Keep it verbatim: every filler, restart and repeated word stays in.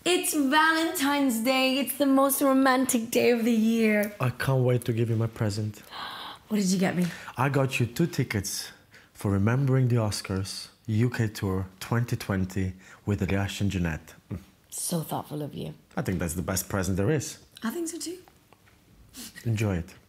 It's Valentine's Day. It's the most romantic day of the year. I can't wait to give you my present. What did you get me? I got you two tickets for Remembering the Oscars U K Tour twenty twenty with Aljaž and Janette. So thoughtful of you. I think that's the best present there is. I think so too. Enjoy it.